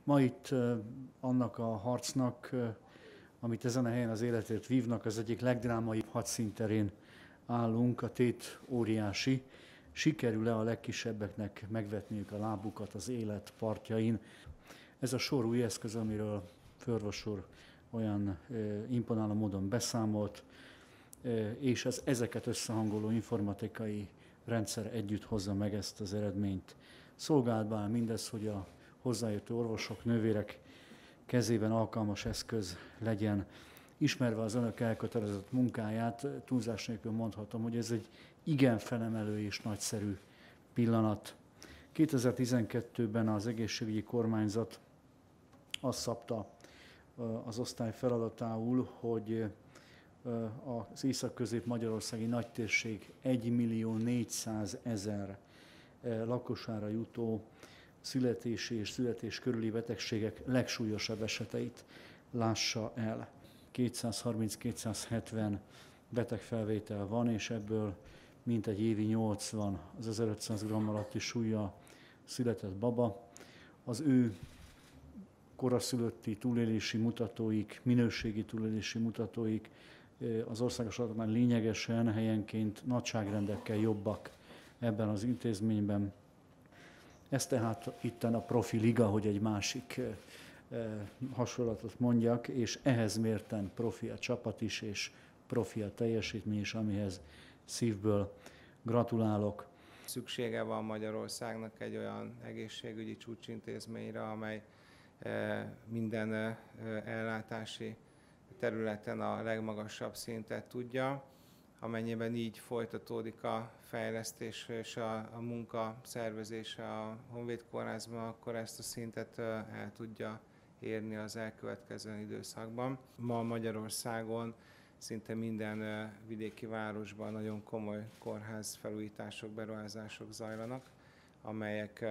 Ma itt annak a harcnak, amit ezen a helyen az életért vívnak, az egyik legdrámaibb hadszínterén állunk, a tét óriási. Sikerül-e a legkisebbeknek megvetniük a lábukat az élet partjain? Ez a sor új eszköz, amiről főorvos úr olyan imponáló módon beszámolt, és az ezeket összehangoló informatikai rendszer együtt hozza meg ezt az eredményt. Szolgálatban mindez, hogy a hozzájöttő orvosok, nővérek kezében alkalmas eszköz legyen. Ismerve az önök elkötelezett munkáját, túlzás nélkül mondhatom, hogy ez egy igen felemelő és nagyszerű pillanat. 2012-ben az egészségügyi kormányzat azt szabta az osztály feladatául, hogy az észak-közép-magyarországi nagytérség 1.400.000 lakosára jutó születési és születés körüli betegségek legsúlyosabb eseteit lássa el. 230-270 betegfelvétel van, és ebből mintegy évi 80 az 1500 g alatti súlya született baba. Az ő koraszülötti túlélési mutatóik, minőségi túlélési mutatóik az országos adatoknál lényegesen, helyenként nagyságrendekkel jobbak ebben az intézményben. Ez tehát itten a profi liga, hogy egy másik hasonlatot mondjak, és ehhez mérten profi a csapat is, és profi a teljesítmény is, amihez szívből gratulálok. Szüksége van Magyarországnak egy olyan egészségügyi csúcsintézményre, amely minden ellátási területen a legmagasabb szintet tudja. Amennyiben így folytatódik a fejlesztés és a munka szervezése a Honvéd Kórházban, akkor ezt a szintet el tudja érni az elkövetkező időszakban. Ma Magyarországon szinte minden vidéki városban nagyon komoly kórházfelújítások, beruházások zajlanak, amelyek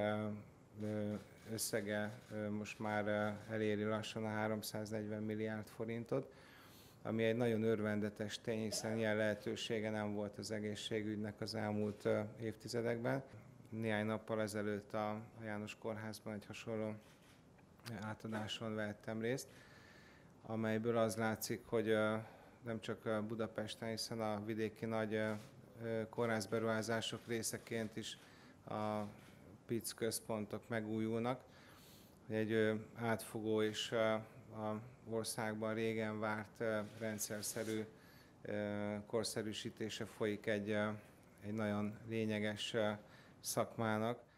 összege most már eléri lassan a 340 milliárd forintot, ami egy nagyon örvendetes tény, hiszen ilyen lehetősége nem volt az egészségügynek az elmúlt évtizedekben. Néhány nappal ezelőtt a János Kórházban egy hasonló átadáson vettem részt, amelyből az látszik, hogy nem csak Budapesten, hiszen a vidéki nagy kórházberuházások részeként is a PIC központok megújulnak, hogy egy átfogó és a országban régen várt rendszerszerű korszerűsítése folyik egy nagyon lényeges szakmának.